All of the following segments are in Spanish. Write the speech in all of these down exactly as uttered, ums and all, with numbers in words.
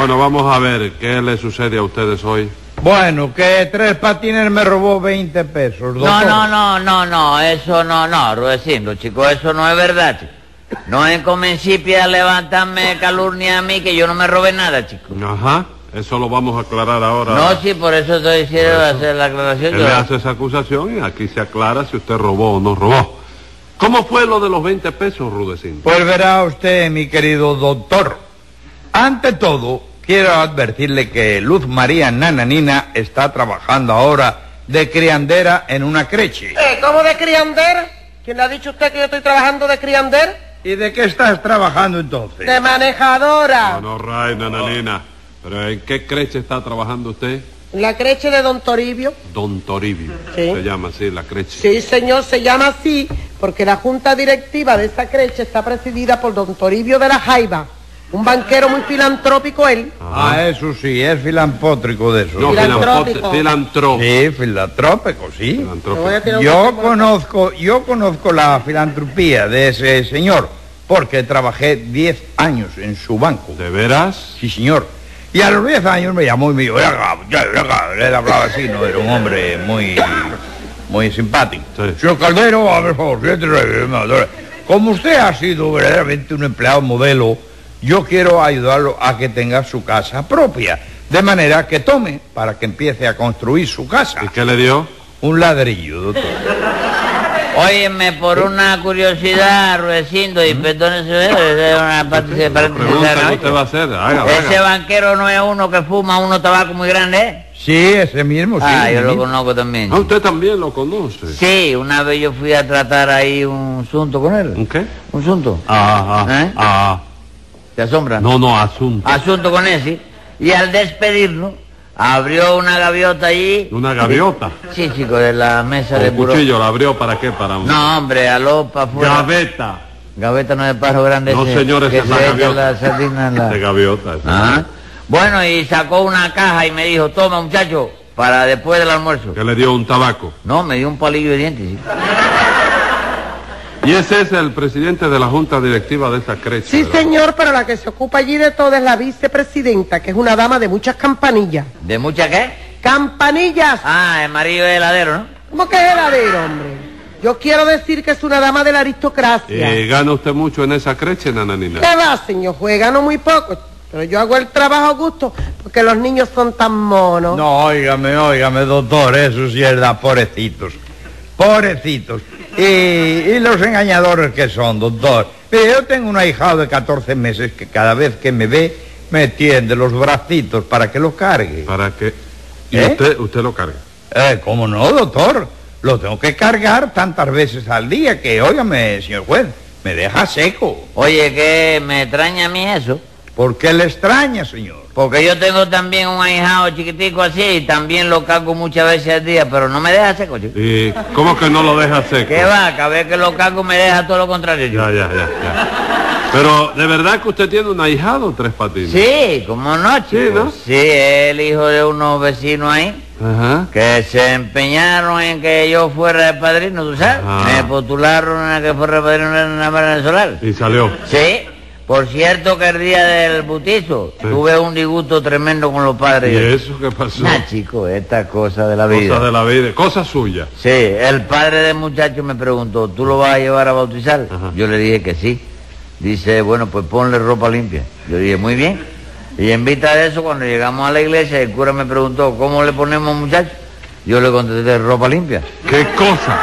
Bueno, vamos a ver, ¿qué le sucede a ustedes hoy? Bueno, que Tres Patines me robó veinte pesos, doctor. No, no, no, no, no, eso no, no, Rudecindo, chico, eso no es verdad, chico. No es comencipia a levantarme calumnia a mí, que yo no me robé nada, chico. Ajá, eso lo vamos a aclarar ahora. No, sí, por eso estoy diciendo hacer la aclaración. Él Yo... le hace esa acusación y aquí se aclara si usted robó o no robó. ¿Cómo fue lo de los veinte pesos, Rudecindo? Pues verá usted, mi querido doctor. Ante todo, quiero advertirle que Luz María Nananina está trabajando ahora de criandera en una creche. Eh, ¿Cómo de criandera? ¿Quién le ha dicho a usted que yo estoy trabajando de criandera? ¿Y de qué estás trabajando entonces? De manejadora. No, no, Ray, Nananina. ¿Pero en qué creche está trabajando usted? La creche de Don Toribio. Don Toribio. Sí. Se llama así la creche. Sí, señor, se llama así porque la junta directiva de esa creche está presidida por Don Toribio de la Jaiba. Un banquero muy filantrópico él. Ajá. Ah, eso sí, es filantrópico de eso. No, Filantrópico. filantrópico. Sí, filantrópico, sí. Filantrópico. Te voy a tirar un Yo poco- conozco, yo conozco la filantropía de ese señor, porque trabajé diez años en su banco. ¿De veras? Sí, señor. Y a los diez años me llamó y me dijo, "Ven acá, ya, ven acá". Él hablaba así, no era un hombre muy, muy simpático. Sí. Señor Caldero, a ver, por favor, siéntese. Como usted ha sido verdaderamente un empleado modelo, yo quiero ayudarlo a que tenga su casa propia. De manera que tome para que empiece a construir su casa. ¿Y qué le dio? Un ladrillo, doctor. Óyeme, por una curiosidad, Rudecindo, y perdónese, es una parte de La pregunta que usted va a hacer, hágalo, Ese hágalo. banquero no es uno que fuma unos tabacos muy grandes, ¿eh? Sí, ese mismo, sí. Ah, yo ese lo mismo. conozco también. Ah, usted también lo conoce. Sí, una vez yo fui a tratar ahí un asunto con él. ¿Un qué? ¿Un asunto? Ah, ah, ¿Eh? ah. ¿Te asombra? No, no, asunto. Asunto con ese. Y al despedirnos, abrió una gaviota allí. ¿Una gaviota? Sí, chico, de la mesa ¿Con de un buró. cuchillo la abrió para qué? Para un... No, hombre, aló para afuera. Gaveta. Gaveta no es pájaro grande. No, ese, señor, esa que es la se echa gaviota. la sardina en la... De gaviota. esa. Ah. Bueno, y sacó una caja y me dijo, toma, muchacho, para después del almuerzo. Que le dio un tabaco. No, me dio un palillo de dientes, sí. Y ese es el presidente de la junta directiva de esa creche. Sí, ¿verdad? señor, pero la que se ocupa allí de todo es la vicepresidenta, que es una dama de muchas campanillas. ¿De mucha qué? ¡Campanillas! Ah, el marido de heladero, ¿no? ¿Cómo que es heladero, hombre? Yo quiero decir que es una dama de la aristocracia. Eh, ¿Gana usted mucho en esa creche, Nananina? ¿Qué va, señor? Juega no muy poco, pero yo hago el trabajo a gusto porque los niños son tan monos. No, óigame, óigame, doctor, eso sí es verdad, pobrecitos. Pobrecitos. Y, y los engañadores que son, doctor. Mire, yo tengo un ahijado de catorce meses que cada vez que me ve me tiende los bracitos para que lo cargue. ¿Para qué? ¿Y ¿Eh? usted, usted lo carga? Eh, ¿cómo no, doctor? Lo tengo que cargar tantas veces al día que, óigame, señor juez, me deja seco. Oye, que me extraña a mí eso. ¿Por qué le extraña, señor? Porque yo tengo también un ahijado chiquitico así y también lo cargo muchas veces al día, pero no me deja seco, chico. ¿Y cómo que no lo deja seco? ¿Qué va? Cada vez que lo cargo me deja todo lo contrario, chico. Ya, ya, ya, ya. Pero, ¿de verdad que usted tiene un ahijado, Tres Patines? Sí, ¿cómo no, chico? Sí, ¿no? Sí, es el hijo de unos vecinos ahí Ajá. que se empeñaron en que yo fuera el padrino, ¿tú sabes? Ah. Me postularon a que fuera el padrino de una manera solar. Y salió. Sí, por cierto que el día del bautizo Sí. tuve un disgusto tremendo con los ¿Y padres. eso qué pasó? Nah, chico, esta cosa de la vida. Cosa de la vida, cosa suya. Sí, el padre del muchacho me preguntó, ¿tú lo vas a llevar a bautizar? Ajá. Yo le dije que sí. Dice, bueno, pues ponle ropa limpia. Yo dije, muy bien. Y en vista de eso, cuando llegamos a la iglesia, el cura me preguntó, ¿cómo le ponemos muchacho? Yo le contesté, ropa limpia. ¿Qué cosa?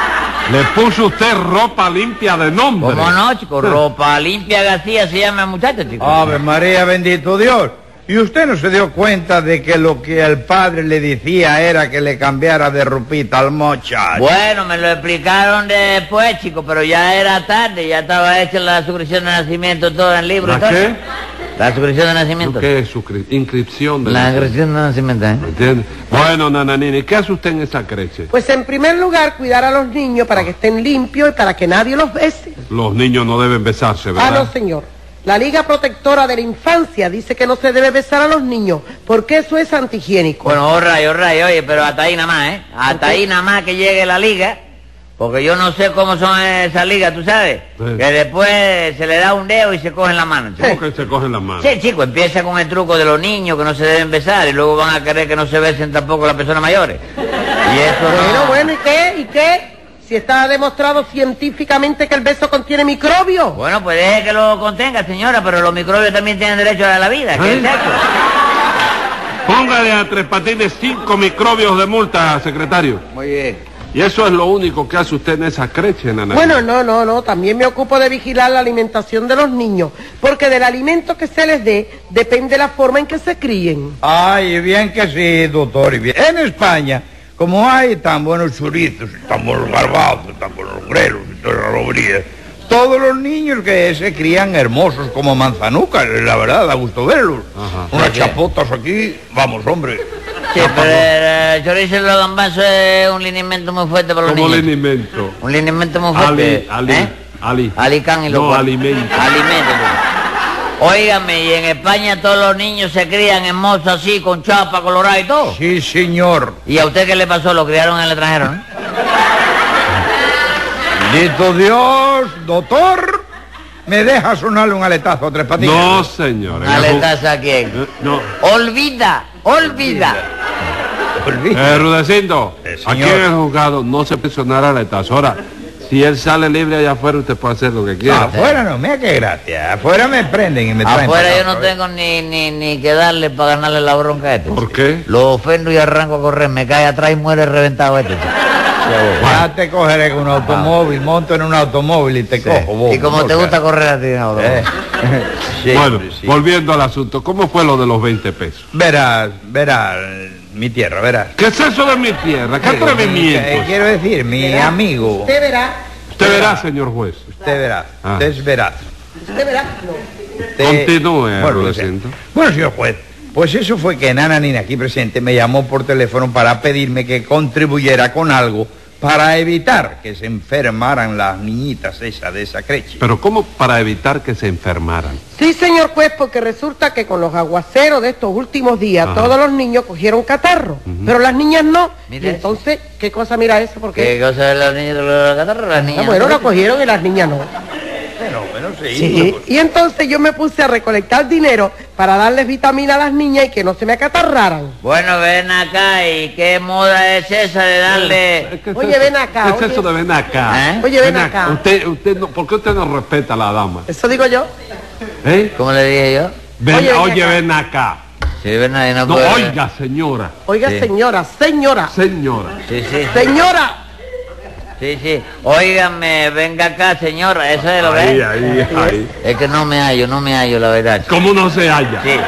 Le puso usted ropa limpia de nombre. ¿Cómo no, chico? Ropa limpia García se llama el muchacho, chico. Ave María, bendito Dios. ¿Y usted no se dio cuenta de que lo que el padre le decía era que le cambiara de ropita al muchacho? Bueno, me lo explicaron después, chico, pero ya era tarde, ya estaba hecha la suscripción de nacimiento, todo en el libro. y ¿La todo. qué? La suscripción de nacimiento. ¿Qué es su cri- inscripción de La nacimiento? suscripción de nacimiento, ¿eh? ¿Me entiende? Bueno, Nananina, ¿y qué hace usted en esa creche? Pues en primer lugar, cuidar a los niños para que estén limpios y para que nadie los bese. Los niños no deben besarse, Ah, ¿verdad? no, señor. La Liga Protectora de la Infancia dice que no se debe besar a los niños, porque eso es antihigiénico. Bueno, orray, orray, oye, pero hasta ahí nada más, ¿eh? Hasta ahí nada más que llegue la liga, Porque yo no sé cómo son esas ligas, ¿tú sabes? Sí. Que después se le da un dedo y se cogen la mano, chico. ¿Cómo que se cogen las manos? Sí, chico, empieza con el truco de los niños que no se deben besar y luego van a querer que no se besen tampoco las personas mayores. Y eso no... Bueno, bueno, ¿y qué? ¿Y qué? Si está demostrado científicamente que el beso contiene microbios. Bueno, pues deje que lo contenga, señora, pero los microbios también tienen derecho a la vida. ¿Qué ¿Eh? es eso? Póngale a Tres Patines cinco microbios de multa, secretario. Muy bien. Y eso es lo único que hace usted en esa creche, nana. Bueno, no, no, no, también me ocupo de vigilar la alimentación de los niños, porque del alimento que se les dé depende la forma en que se críen. Ay, bien que sí, doctor, y bien. En España, como hay tan buenos chorizos, y tan buenos garbanzos, tan buenos grelos y todas las robrías, todos los niños que se crían hermosos como manzanucas, la verdad, da gusto verlos. Ajá. Unas chapotas aquí, vamos, hombre. Sí, pero el chorizo y los gambazos es un linimento muy fuerte para los Como niños. alimento. Un linimento muy fuerte. Ali, Ali, ¿Eh? Ali. Alicán y los No, cuatro. alimento. Alimento. Pues. Óigame, y en España todos los niños se crían en moza así, con chapa, colorada y todo. Sí, señor. ¿Y a usted qué le pasó? Lo criaron en el extranjero, ¿no? Bendito Dios, doctor, ¿me deja sonarle un aletazo a Tres Patines? No, señor. ¿Aletazo a quién? Eh, No. Olvida, olvida. Olvida. Eh, Rudecindo, Eh, aquí señor. en el juzgado no se puede sonar aletazo. Ahora, si él sale libre allá afuera, usted puede hacer lo que quiera. Afuera no, mira qué gracia. Afuera me prenden y me traen. Afuera para yo acá, no otra vez. tengo ni, ni, ni que darle para ganarle la bronca a este. ¿Por qué? Lo ofendo y arranco a correr, me cae atrás y muere reventado este. Ya te cogeré con un automóvil, monto en un automóvil y te cojo. bobo, Y como te boca. gusta correr a ti, no, no. Eh, sí, Bueno, sí. volviendo al asunto, ¿cómo fue lo de los veinte pesos? Verás, verás, mi tierra, verás. ¿Qué es eso de mi tierra? ¿Qué Eh, atrevimiento? quiero decir, mi Verá, amigo. Usted verá, Usted verá, señor juez. Usted verá, Ah. usted verá. usted verá, no. Usted- Continúe, bueno, Rudecindo. bueno, señor juez, pues eso fue que Nana Nina, aquí presente, me llamó por teléfono para pedirme que contribuyera con algo para evitar que se enfermaran las niñitas esas de esa creche. Pero ¿cómo para evitar que se enfermaran? Sí, señor juez, porque resulta que con los aguaceros de estos últimos días, Ajá. todos los niños cogieron catarro, pero las niñas no. Mira Y eso. entonces, ¿qué cosa mira eso? Porque ¿Qué cosa de los niños de los catarros? Las ah, niñas. bueno, la cogieron y las niñas no. Bueno, bueno, sí. Sí, y entonces yo me puse a recolectar dinero para darles vitamina a las niñas y que no se me acatarraran. Bueno, ven acá, ¿y qué moda es esa de darle...? ¿Qué es Oye, eso? ven acá, ¿Qué es oye. eso de ven acá? ¿Eh? Oye, ven acá. Usted, usted no, ¿por qué usted no respeta a la dama? Eso digo yo. ¿Eh? ¿Cómo le dije yo? Ven- Oye, oye, ven acá. ven acá. Sí, ven ahí, no No, puede- oiga, señora. Oiga, Sí. señora, señora, Señora. Sí, sí, señora. sí, sí. Óigame, venga acá, señora, eso es lo que Ahí, es. ahí, ahí. Es que no me hallo, no me hallo, la verdad. ¿Cómo no se halla? Sí.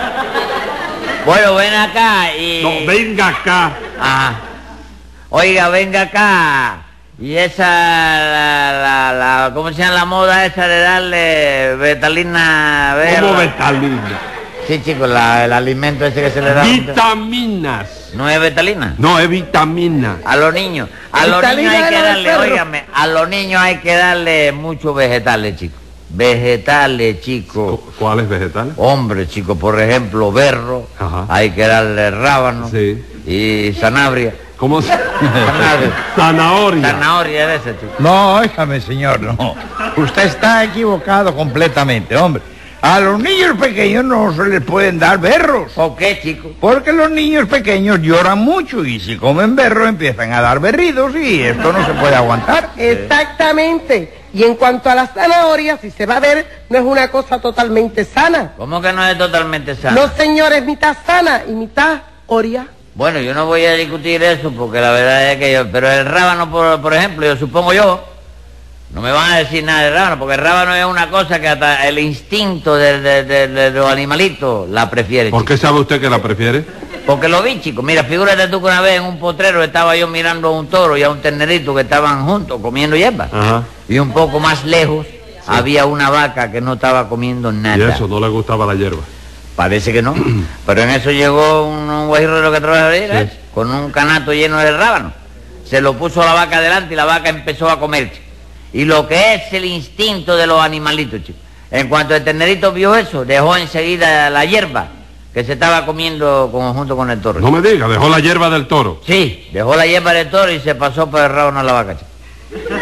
Bueno, ven acá y... No, venga acá. Ajá. Oiga, venga acá. Y esa, la, la, la, ¿cómo se llama la moda esa de darle betalina verde? ¿Cómo betalina? Sí, chicos, la, el alimento ese que se le da. Vitaminas. ¿No es betalina? No, es vitamina. A los niños. A los Betalina niños hay de que la del darle, perro. óigame, a los niños hay que darle muchos vegetales, chicos. Vegetales, chicos. Cu- ¿Cuáles vegetales? Hombre, chicos, por ejemplo, berro. Ajá. Hay que darle rábano. Sí. Y sanabria. ¿Cómo se...? Zanahoria. Zanahoria. Zanahoria de ese, chico. No, óigame, señor, no. Usted está equivocado completamente, hombre. A los niños pequeños no se les pueden dar berros. ¿Por qué, chicos? Porque los niños pequeños lloran mucho y si comen berro empiezan a dar berridos y esto no se puede aguantar. Exactamente. Y en cuanto a las zanahorias, si se va a ver, no es una cosa totalmente sana. ¿Cómo que no es totalmente sano? No, señor, es mitad sana y mitad oria. Bueno, yo no voy a discutir eso porque la verdad es que yo... Pero el rábano, por, por ejemplo, yo supongo yo... No me van a decir nada del rábano, porque el rábano es una cosa que hasta el instinto de, de- de- de los animalitos la prefiere. ¿Por chico. qué sabe usted que la prefiere? Porque lo vi, chico. Mira, figúrate tú que una vez en un potrero estaba yo mirando a un toro y a un ternerito que estaban juntos comiendo hierba. Ajá. Y un poco más lejos había una vaca que no estaba comiendo nada. Y eso, no le gustaba la hierba. Parece que no. Pero en eso llegó un, un guajirro que trabaja ahí, ¿ves? Sí. Con un canasto lleno de rábano. Se lo puso a la vaca delante y la vaca empezó a comer, chico. Y lo que es el instinto de los animalitos, chico. En cuanto el ternerito vio eso, dejó enseguida la hierba que se estaba comiendo con- junto con el toro. No me diga, dejó la hierba del toro. Sí, dejó la hierba del toro y se pasó por el rábano a la vaca, chico.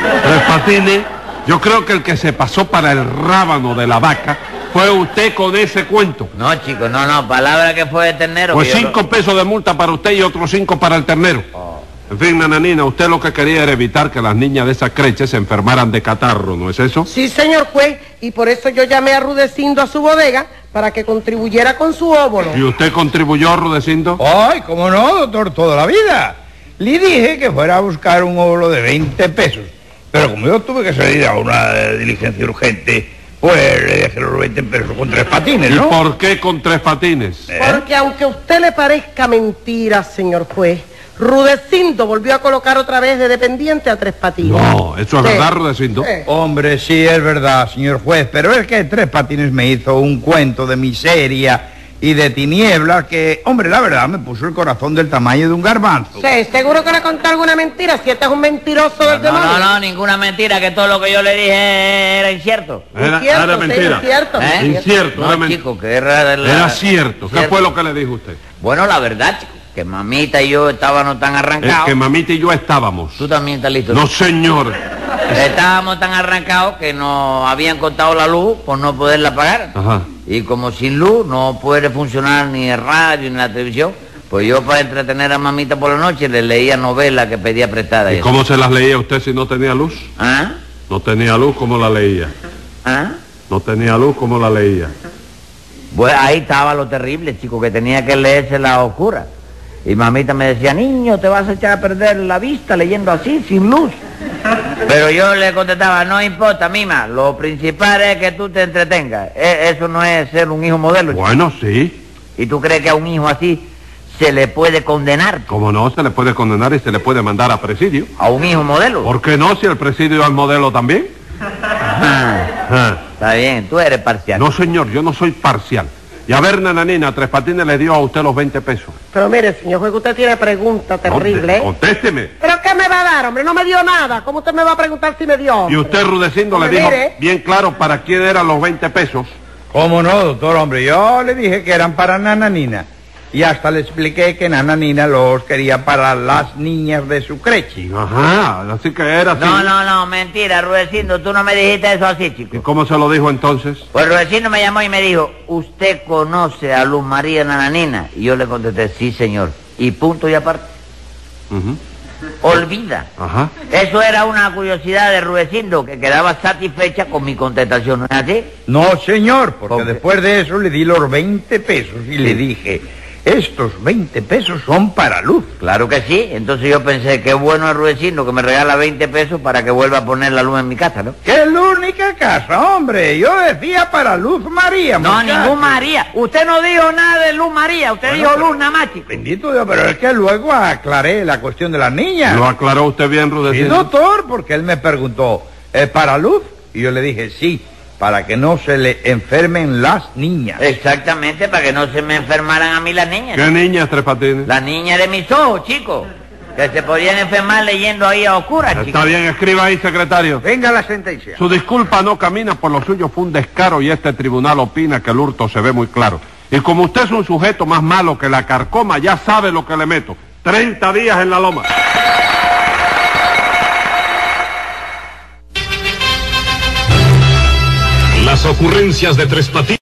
Tres Patines, yo creo que el que se pasó para el rábano de la vaca fue usted con ese cuento. No, chico, no, no, palabra que fue de ternero. Pues que yo cinco lo- pesos de multa para usted y otros cinco para el ternero. Oh. En fin, nananina, usted lo que quería era evitar que las niñas de esa creche se enfermaran de catarro, ¿no es eso? Sí, señor juez, y por eso yo llamé a Rudecindo a su bodega para que contribuyera con su óvulo. ¿Y usted contribuyó, Rudecindo? Ay, cómo no, doctor, toda la vida. Le dije que fuera a buscar un óvulo de veinte pesos. Pero como yo tuve que salir a una eh, diligencia urgente, pues le dejé los veinte pesos con Tres Patines, ¿Y ¿no? por qué con Tres Patines? ¿Eh? Porque aunque a usted le parezca mentira, señor juez, Rudecindo volvió a colocar otra vez de dependiente a Tres Patines. No, ¿eso es Sí. verdad, Rudecindo? Sí. Hombre, sí, es verdad, señor juez, pero es que Tres Patines me hizo un cuento de miseria y de tinieblas que, hombre, la verdad me puso el corazón del tamaño de un garbanzo. Sí, seguro que le contó alguna mentira, si este es un mentiroso del No, no, demonio. no, ninguna mentira, que todo lo que yo le dije era incierto. Era, Incierto, era sí, mentira. incierto. ¿Eh? Incierto, era No, men- chico, que era... la- Era cierto. ¿Qué cierto. fue lo que le dijo usted? Bueno, la verdad, chico, que mamita y yo estábamos tan Es arrancados. que mamita y yo estábamos. Tú también estás listo. No, señor. Estábamos tan arrancados que nos habían cortado la luz por no poderla pagar. Ajá. Y como sin luz no puede funcionar ni el radio ni la televisión, pues yo para entretener a mamita por la noche le leía novelas que pedía prestada. ¿Y eso. cómo se las leía usted si no tenía luz? ¿Ah? No tenía luz, ¿cómo la leía? ¿Ah? No tenía luz, ¿cómo la leía? Pues ahí estaba lo terrible, chico, que tenía que leerse la oscura. Y mamita me decía, niño, te vas a echar a perder la vista leyendo así, sin luz. Pero yo le contestaba, no importa, mima, lo principal es que tú te entretengas. E- Eso no es ser un hijo modelo, chico. Bueno, sí. ¿Y tú crees que a un hijo así se le puede condenar? Como no, se le puede condenar y se le puede mandar a presidio. ¿A un hijo modelo? ¿Por qué no, si el presidio es modelo también? Ah, Ah. está bien, tú eres parcial. No, señor, yo no soy parcial. Y a ver, nananina, Tres Patines le dio a usted los veinte pesos. Pero mire, señor juez, usted tiene pregunta terrible, ¿eh? Contésteme. ¿Pero qué me va a dar, hombre? No me dio nada. ¿Cómo usted me va a preguntar si me dio? Y usted, Rudecindo, le Hombre, dijo mire. bien claro para quién eran los veinte pesos. ¿Cómo no, doctor, hombre? Yo le dije que eran para Nananina. Y hasta le expliqué que Nananina los quería para las niñas de su creche. Ajá, así que era así. No, no, no, mentira, Rudecindo, tú no me dijiste eso así, ¿Y chico. cómo se lo dijo entonces? Pues Rudecindo me llamó y me dijo, ¿usted conoce a Luz María Nananina? Y yo le contesté, sí, señor. Y punto y aparte. Ujú. Olvida. Ajá. Eso era una curiosidad de Rudecindo, que quedaba satisfecha con mi contestación, ¿no es así? No, señor, porque ¿Por qué? después de eso le di los veinte pesos y le dije, estos veinte pesos son para luz. Claro que sí. Entonces yo pensé, qué bueno es Rudecindo que me regala veinte pesos para que vuelva a poner la luz en mi casa, ¿no? ¡Qué única casa, hombre! Yo decía para Luz María, No, muchacho. ningún María. Usted no dijo nada de Luz María, usted Bueno, dijo pero- Luz nada más, chico. Bendito Dios, pero es que luego aclaré la cuestión de las niñas. ¿Lo aclaró usted bien, Sí, Rudecindo? doctor, porque él me preguntó, ¿es para luz? Y yo le dije, sí, para que no se le enfermen las niñas. Exactamente, para que no se me enfermaran a mí las niñas. ¿Qué niñas, Tres Patines? Las niñas de mis ojos, chicos. Que se podían enfermar leyendo ahí a oscuras, chicos. Está bien, escriba ahí, secretario. Venga la sentencia. Su disculpa no camina por lo suyo, fue un descaro y este tribunal opina que el hurto se ve muy claro. Y como usted es un sujeto más malo que la carcoma, ya sabe lo que le meto. treinta días en la loma. Las ocurrencias de Tres Patines.